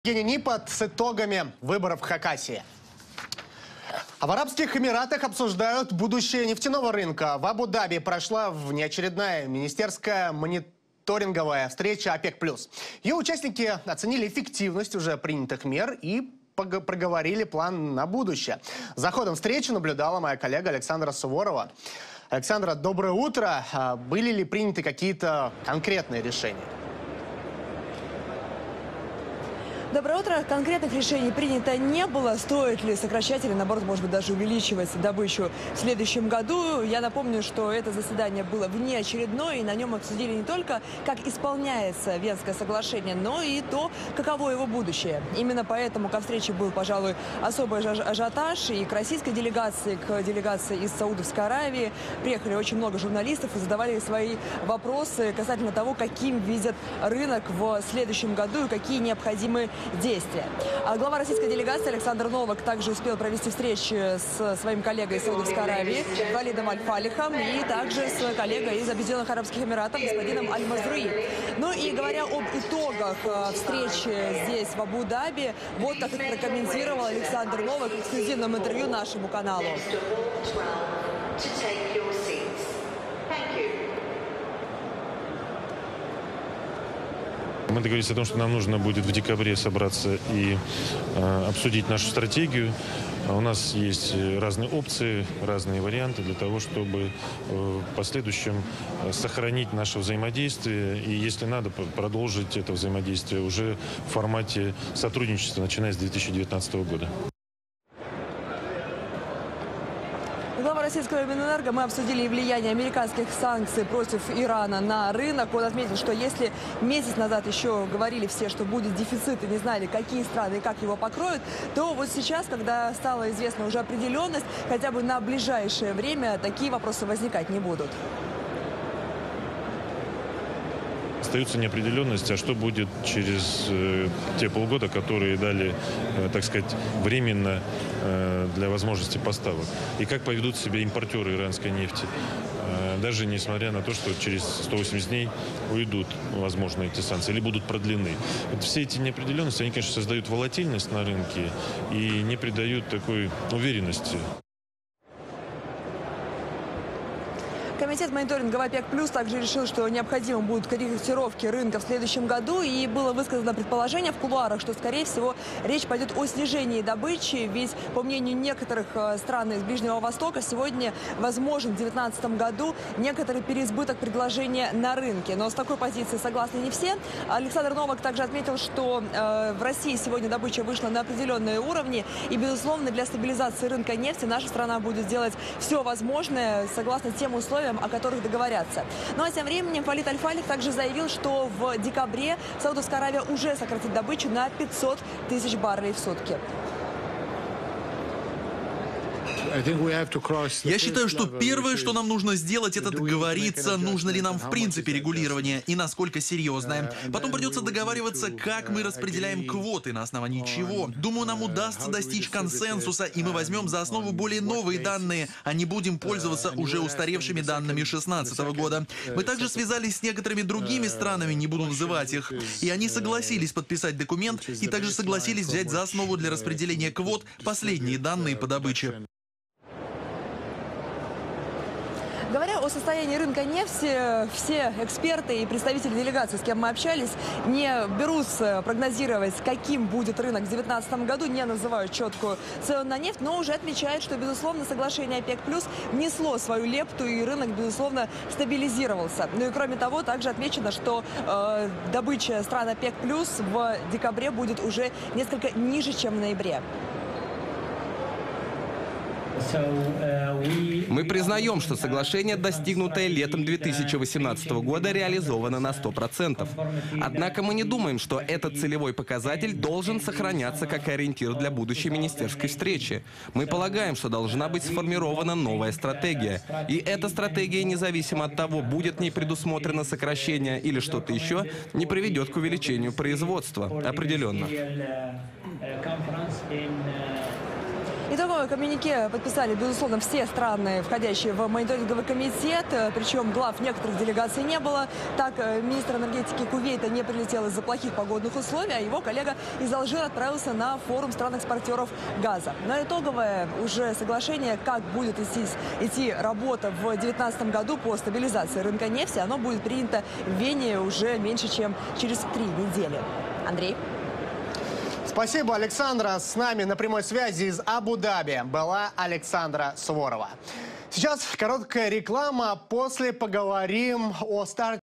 Евгений Нипот с итогами выборов в Хакасии. А в Арабских Эмиратах обсуждают будущее нефтяного рынка. В Абу-Даби прошла внеочередная министерская мониторинговая встреча ОПЕК+. Ее участники оценили эффективность уже принятых мер и проговорили план на будущее. За ходом встречи наблюдала моя коллега Александра Суворова. Александра, доброе утро. Были ли приняты какие-то конкретные решения? Доброе утро. Конкретных решений принято не было. Стоит ли сокращать или, наоборот, может быть, даже увеличивать добычу в следующем году? Я напомню, что это заседание было внеочередное, и на нем обсудили не только, как исполняется Венское соглашение, но и то, каково его будущее. Именно поэтому ко встрече был, пожалуй, особый ажиотаж. И к российской делегации, к делегации из Саудовской Аравии приехали очень много журналистов и задавали свои вопросы касательно того, каким видят рынок в следующем году и какие необходимы действия. Глава российской делегации Александр Новак также успел провести встречи с своим коллегой из Саудовской Аравии Валидом Аль-Фалихом и также с коллегой из Объединенных Арабских Эмиратов господином Аль-Мазруи. Ну и говоря об итогах встречи здесь, в Абу-Даби, вот как их прокомментировал Александр Новак в эксклюзивном интервью нашему каналу. Мы договорились о том, что нам нужно будет в декабре собраться и обсудить нашу стратегию. У нас есть разные опции, разные варианты для того, чтобы в последующем сохранить наше взаимодействие и, если надо, продолжить это взаимодействие уже в формате сотрудничества, начиная с 2019 года. Глава российского Минэнерго, мы обсудили и влияние американских санкций против Ирана на рынок. Он отметил, что если месяц назад еще говорили все, что будет дефицит и не знали, какие страны и как его покроют, то вот сейчас, когда стала известна уже определенность, хотя бы на ближайшее время такие вопросы возникать не будут. Остается неопределенность, а что будет через те полгода, которые дали, так сказать, временно для возможности поставок. И как поведут себя импортеры иранской нефти. Даже несмотря на то, что через 180 дней уйдут, возможно, эти санкции или будут продлены. Вот все эти неопределенности, они, конечно, создают волатильность на рынке и не придают такой уверенности. Комитет мониторинга ОПЕК+ также решил, что необходимы будут корректировки рынка в следующем году. И было высказано предположение в кулуарах, что, скорее всего, речь пойдет о снижении добычи. Ведь, по мнению некоторых стран из Ближнего Востока, сегодня возможен в 2019 году некоторый переизбыток предложения на рынке. Но с такой позицией согласны не все. Александр Новак также отметил, что в России сегодня добыча вышла на определенные уровни. И, безусловно, для стабилизации рынка нефти наша страна будет делать все возможное, согласно тем условиям, о которых договорятся. Ну а тем временем Валид Аль-Фалих также заявил, что в декабре Саудовская Аравия уже сократит добычу на 500 тысяч баррелей в сутки. Я считаю, что первое, что нам нужно сделать, это договориться, нужно ли нам в принципе регулирование и насколько серьезное. Потом придется договариваться, как мы распределяем квоты, на основании чего. Думаю, нам удастся достичь консенсуса, и мы возьмем за основу более новые данные, а не будем пользоваться уже устаревшими данными 2016 года. Мы также связались с некоторыми другими странами, не буду называть их, и они согласились подписать документ и также согласились взять за основу для распределения квот последние данные по добыче. Говоря о состоянии рынка нефти, все эксперты и представители делегации, с кем мы общались, не берутся прогнозировать, каким будет рынок в 2019 году, не называют четкую цену на нефть, но уже отмечают, что, безусловно, соглашение ОПЕК+ внесло свою лепту, и рынок, безусловно, стабилизировался. Ну и кроме того, также отмечено, что добыча стран ОПЕК+ в декабре будет уже несколько ниже, чем в ноябре. Мы признаем, что соглашение, достигнутое летом 2018 года, реализовано на 100%. Однако мы не думаем, что этот целевой показатель должен сохраняться как ориентир для будущей министерской встречи. Мы полагаем, что должна быть сформирована новая стратегия. И эта стратегия, независимо от того, будет в ней предусмотрено сокращение или что-то еще, не приведет к увеличению производства. Определенно. Итоговое коммюнике подписали, безусловно, все страны, входящие в мониторинговый комитет. Причем глав некоторых делегаций не было. Так, министр энергетики Кувейта не прилетел из-за плохих погодных условий, а его коллега из Алжира отправился на форум стран-экспортеров газа. Но итоговое уже соглашение, как будет идти работа в 2019 году по стабилизации рынка нефти, оно будет принято в Вене уже меньше, чем через 3 недели. Андрей. Спасибо, Александра. С нами на прямой связи из Абу-Даби была Александра Суворова. Сейчас короткая реклама, после поговорим о старте